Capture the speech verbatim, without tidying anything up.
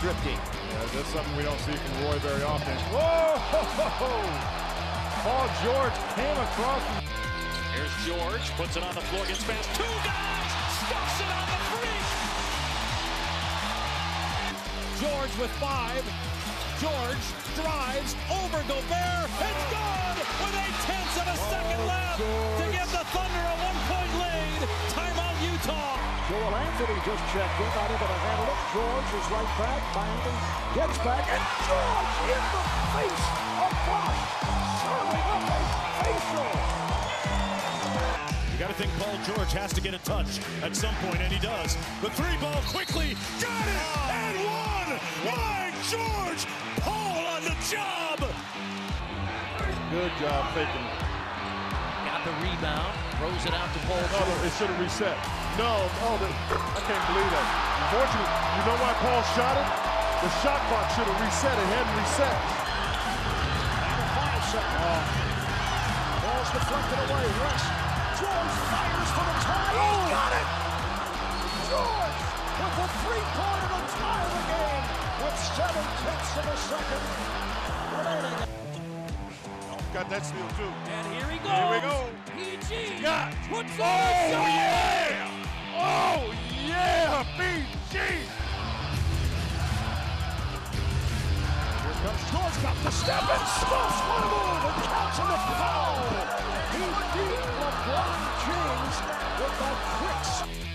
drifting. Yeah, that's something we don't see from Roy very often. Whoa! Paul George came across. Here's George, puts it on the floor, gets past two guys, stuffs it on the free. George with five. George drives over Gobert. It's good with eight tenths of a second oh, left George. To give the Thunder a one-point lead. Timeout, Utah. Joel Anthony just checked in, not able to handle it. George is right back. Binding gets back, and George in the face of Bosh, serving up a facial. You got to think Paul George has to get a touch at some point, and he does. The three ball quickly, got it, and one! My George! Paul on the job! Good job faking. Got the rebound, throws it out to Paul George. Oh, it should have reset. No, oh, the, I can't believe that. Unfortunately, you know why Paul shot it? The shot clock should have reset. It hadn't reset. Five seconds. Oh. Ball's deflected away. Rest. George fires for the tie. Oh, he got it! George with the three-pointer to tie the game with seven tenths of a second remaining. Got that steal too. And here he goes. Here we go. P G Got. puts Oh yeah! Oh yeah, P G. Here comes George, got the step and smokes one move and counts him a foul. He beat LeBron James with that quick.